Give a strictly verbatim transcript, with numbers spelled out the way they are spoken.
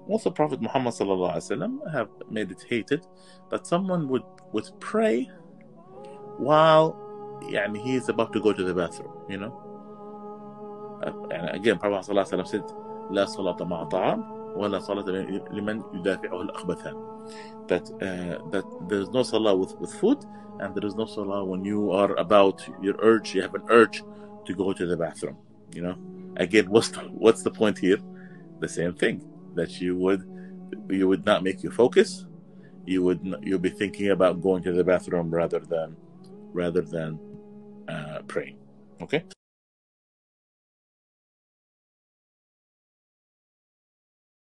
Also, Prophet Muhammad sallallahu alaihi wasallam have made it hated that someone would would pray while يعني, he is about to go to the bathroom, you know. And again, Prophet sallallahu alaihi wasallam said, لا صلاة مع طعام ولا صلاة لمن يدافعه الأخبثان. That uh, that there is no salah with, with food, and there is no salah when you are about your urge, you have an urge to go to the bathroom, you know. Again, what's the, what's the point here? The same thing, that you would you would not make you focus. You would you'll be thinking about going to the bathroom rather than rather than uh, praying. Okay.